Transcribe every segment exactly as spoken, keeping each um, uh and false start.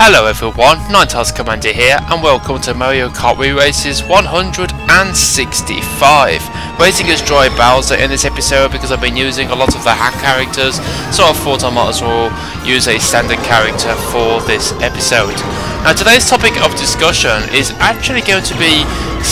Hello everyone, Ninetales Commander here and welcome to Mario Kart Wii Races one hundred sixty-five. Racing as Droid Bowser in this episode because I've been using a lot of the hack characters, so I thought I might as well use a standard character for this episode. Now today's topic of discussion is actually going to be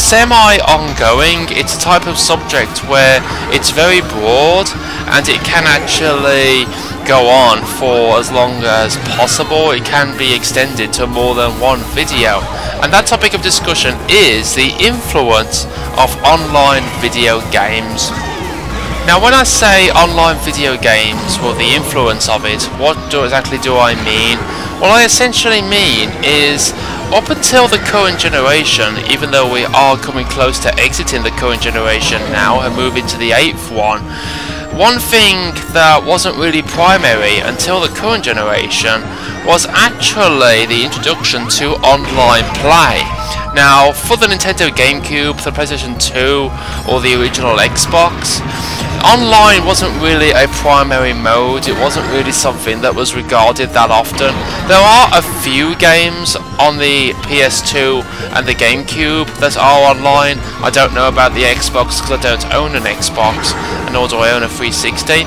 semi-ongoing. It's a type of subject where it's very broad and it can actually go on for as long as possible. It can be extended to more than one video, and that topic of discussion is the influence of online video games. Now when I say online video games, well, the influence of it, what do, exactly do I mean? What I essentially mean is up until the current generation, even though we are coming close to exiting the current generation now and moving to the eighth one, one thing that wasn't really primary until the current generation was actually the introduction to online play. Now, for the Nintendo GameCube, the PlayStation two, or the original Xbox, online wasn't really a primary mode. It wasn't really something that was regarded that often. There are a few games on the P S two and the GameCube that are online. I don't know about the Xbox because I don't own an Xbox, and nor do I own a three sixty.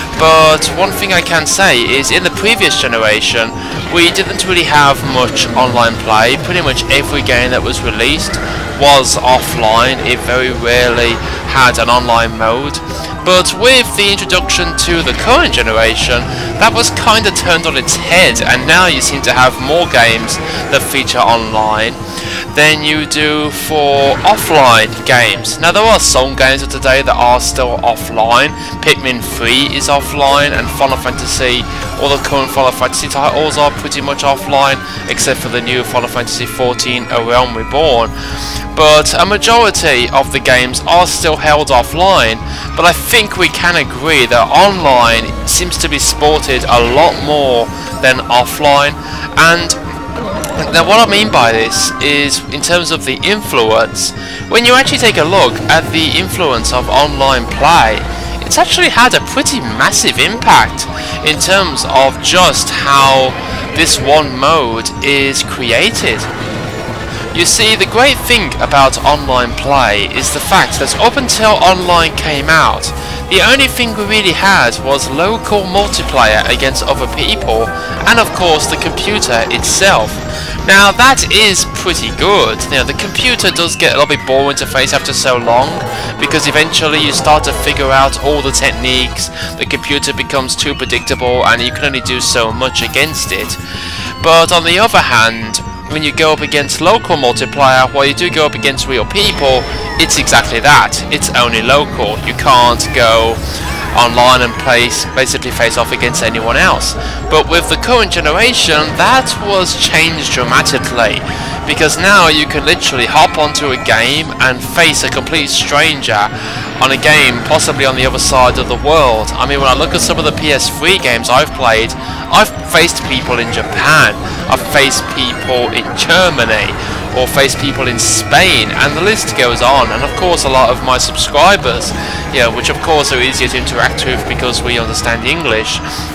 But one thing I can say is in the previous generation we didn't really have much online play. Pretty much every game that was released was offline. It very rarely had an online mode. But with the introduction to the current generation, that was kind of turned on its head, and now you seem to have more games that feature online than you do for offline games. Now there are some games of today that are still offline. Pikmin three is offline, and Final Fantasy, all the current Final Fantasy titles are pretty much offline, except for the new Final Fantasy fourteen A Realm Reborn. But a majority of the games are still held offline, but I think we can agree that online seems to be sported a lot more than offline. And now what I mean by this is, in terms of the influence, when you actually take a look at the influence of online play, it's actually had a pretty massive impact in terms of just how this one mode is created. You see, the great thing about online play is the fact that up until online came out, the only thing we really had was local multiplayer against other people, and of course the computer itself. Now that is pretty good. Now the computer does get a little bit boring to face after so long, because eventually you start to figure out all the techniques, the computer becomes too predictable and you can only do so much against it. But on the other hand, when you go up against local multiplayer, while you do go up against real people, it's exactly that. It's only local. You can't go online and place, basically face off against anyone else. But with the current generation, that was changed dramatically, because now you can literally hop onto a game and face a complete stranger on a game possibly on the other side of the world. I mean, when I look at some of the P S three games I've played, I've faced people in Japan, I've faced people in Germany, or faced people in Spain, and the list goes on. And of course a lot of my subscribers, you know, which of course are easier to interact with because we understand English,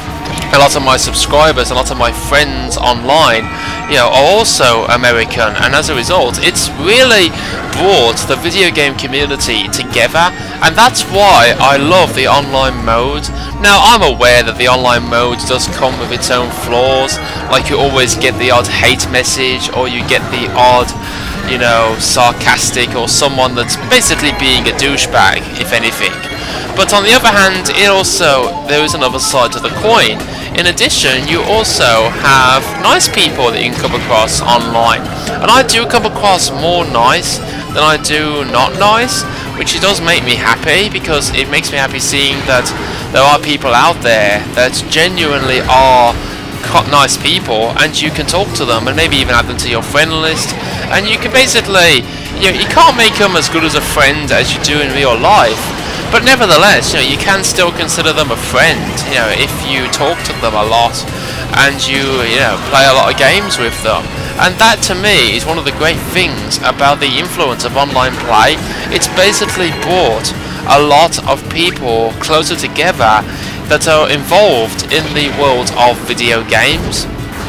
a lot of my subscribers, a lot of my friends online, you know, are also American, and as a result it's really brought the video game community together, and that's why I love the online mode. Now I'm aware that the online mode does come with its own flaws, like you always get the odd hate message, or you get the odd, you know, sarcastic, or someone that's basically being a douchebag, if anything. But on the other hand, it also, there is another side to the coin. In addition, you also have nice people that you can come across online, and I do come across more nice than I do not nice, which does make me happy, because it makes me happy seeing that there are people out there that genuinely are nice people, and you can talk to them and maybe even add them to your friend list, and you can basically, you know, you can't make them as good as a friend as you do in real life, but nevertheless, you know, you can still consider them a friend, you know, if you talk to them a lot and you, you know, play a lot of games with them. And that to me is one of the great things about the influence of online play. It's basically brought a lot of people closer together that are involved in the world of video games.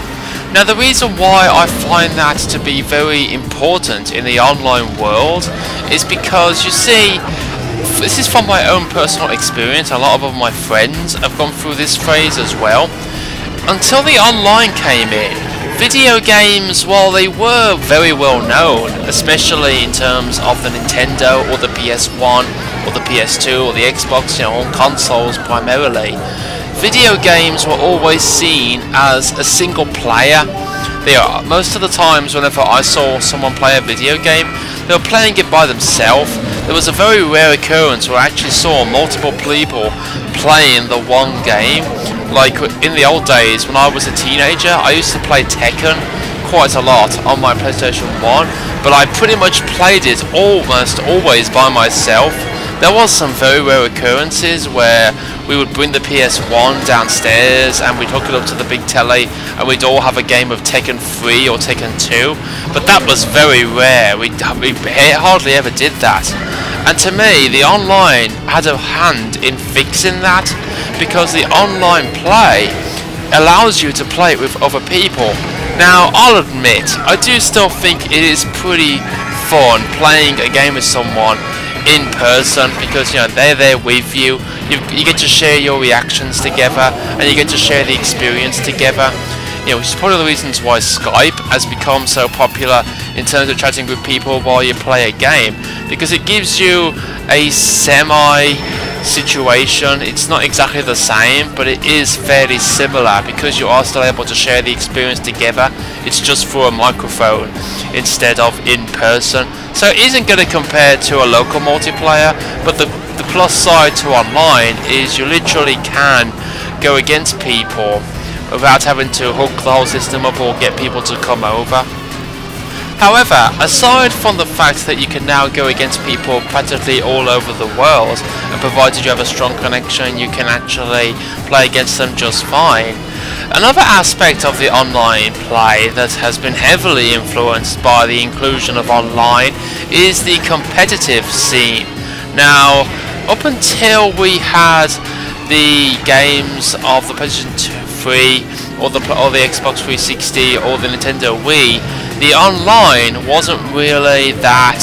Now the reason why I find that to be very important in the online world is because, you see, this is from my own personal experience, a lot of my friends have gone through this phase as well. Until the online came in, video games, while they were very well known, especially in terms of the Nintendo or the P S one or the P S two or the Xbox, you know, on consoles primarily, video games were always seen as a single player. They are, most of the times whenever I saw someone play a video game, they were playing it by themselves. There was a very rare occurrence where I actually saw multiple people playing the one game. Like in the old days when I was a teenager, I used to play Tekken quite a lot on my PlayStation one, but I pretty much played it almost always by myself. There was some very rare occurrences where we would bring the P S one downstairs and we'd hook it up to the big telly and we'd all have a game of Tekken three or Tekken two, but that was very rare. We, we hardly ever did that. And to me, the online had a hand in fixing that, because the online play allows you to play it with other people. Now, I'll admit, I do still think it is pretty fun playing a game with someone in person, because, you know, they're there with you. you, you get to share your reactions together, and you get to share the experience together. You know, which is part of the reasons why Skype has become so popular in terms of chatting with people while you play a game, because it gives you a semi situation. It's not exactly the same, but it is fairly similar because you are still able to share the experience together. It's just through a microphone instead of in person. So it isn't going to compare to a local multiplayer, but the, the plus side to online is you literally can go against people without having to hook the whole system up or get people to come over. However, aside from the fact that you can now go against people practically all over the world, and provided you have a strong connection, you can actually play against them just fine. Another aspect of the online play that has been heavily influenced by the inclusion of online is the competitive scene. Now, up until we had the games of the PlayStation three or the or the Xbox three sixty or the Nintendo Wii, the online wasn't really that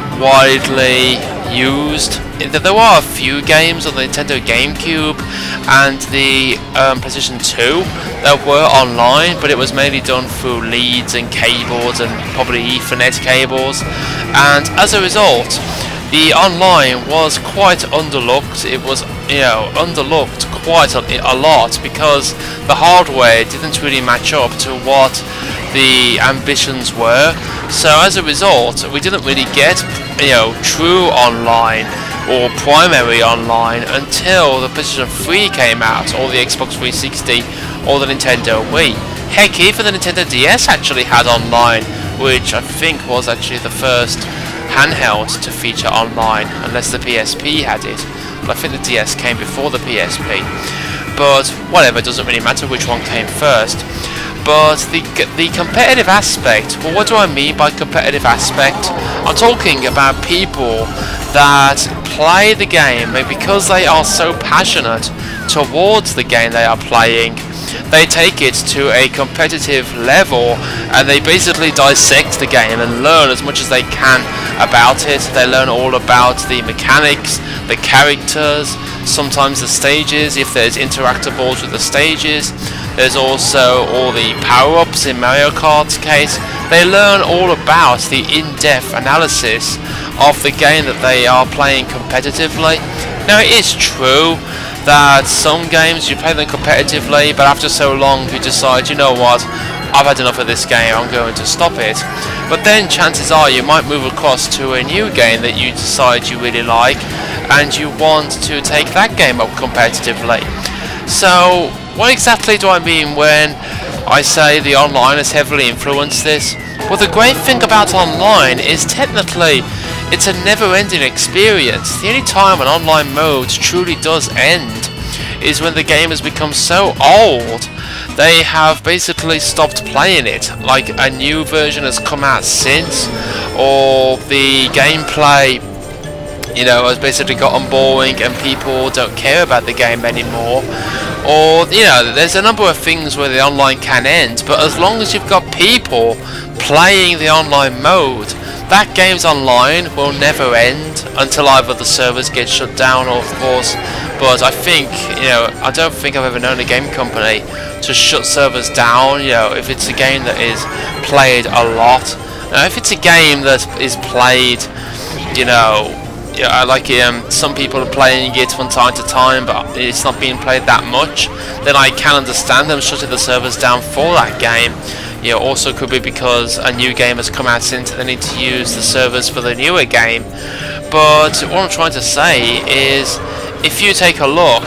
widely used. There were a few games on the Nintendo GameCube and the um, PlayStation two that were online, but it was mainly done through leads and cables and probably Ethernet cables, and as a result the online was quite underlooked. It was, you know, underlooked quite a, a lot because the hardware didn't really match up to what the ambitions were. So as a result, we didn't really get, you know, true online or primary online until the PlayStation three came out, or the Xbox three sixty, or the Nintendo Wii. Heck, even the Nintendo D S actually had online, which I think was actually the first handheld to feature online, unless the P S P had it. But I think the D S came before the P S P. But whatever, it doesn't really matter which one came first. But the the competitive aspect, well, what do I mean by competitive aspect? I'm talking about people that play the game, and because they are so passionate towards the game they are playing, they take it to a competitive level and they basically dissect the game and learn as much as they can about it. They learn all about the mechanics, the characters, sometimes the stages, if there's interactables with the stages. There's also all the power-ups in Mario Kart's case. They learn all about the in-depth analysis of the game that they are playing competitively. Now, it is true that some games you play them competitively, but after so long you decide, you know what, I've had enough of this game, I'm going to stop it. But then chances are you might move across to a new game that you decide you really like, and you want to take that game up competitively. So what exactly do I mean when I say the online has heavily influenced this? Well, the great thing about online is technically it's a never-ending experience. The only time an online mode truly does end is when the game has become so old they have basically stopped playing it. Like a new version has come out since, or the gameplay, you know, has basically gotten boring and people don't care about the game anymore, or, you know, there's a number of things where the online can end, but as long as you've got people playing the online mode, that game's online will never end until either the servers get shut down or, of course, but I think, you know, I don't think I've ever known a game company to shut servers down, you know, if it's a game that is played a lot. Now, if it's a game that is played, you know, yeah, like um, some people are playing it from time to time, but it's not being played that much, then I can understand them shutting the servers down for that game. You know, also could be because a new game has come out since they need to use the servers for the newer game. But what I'm trying to say is, if you take a look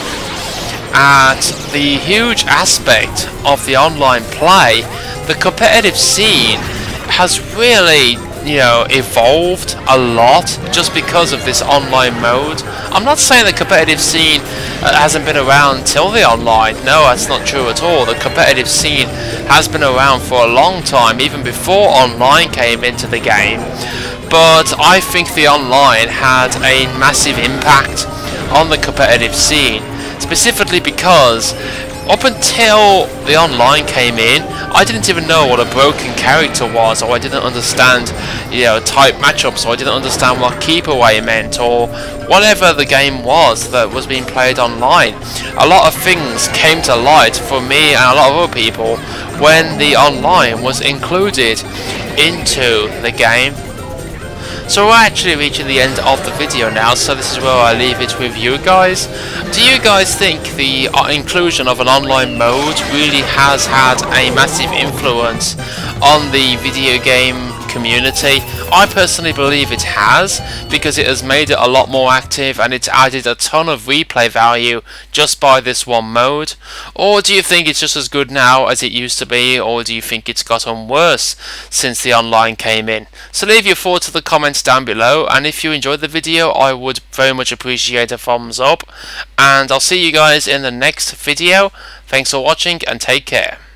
at the huge aspect of the online play, the competitive scene has really, you know, evolved a lot just because of this online mode. I'm not saying the competitive scene uh, hasn't been around till the online. No, that's not true at all. The competitive scene has been around for a long time, even before online came into the game. But I think the online had a massive impact on the competitive scene, specifically because up until the online came in, I didn't even know what a broken character was, or I didn't understand, you know, type matchups, or I didn't understand what keep away meant, or whatever the game was that was being played online. A lot of things came to light for me and a lot of other people when the online was included into the game. So we're actually reaching the end of the video now, so this is where I leave it with you guys. Do you guys think the inclusion of an online mode really has had a massive influence on the video game community? I personally believe it has, because it has made it a lot more active and it's added a ton of replay value just by this one mode. Or do you think it's just as good now as it used to be, or do you think it's gotten worse since the online came in? So leave your thoughts in the comments down below, and if you enjoyed the video I would very much appreciate a thumbs up, and I'll see you guys in the next video. Thanks for watching and take care.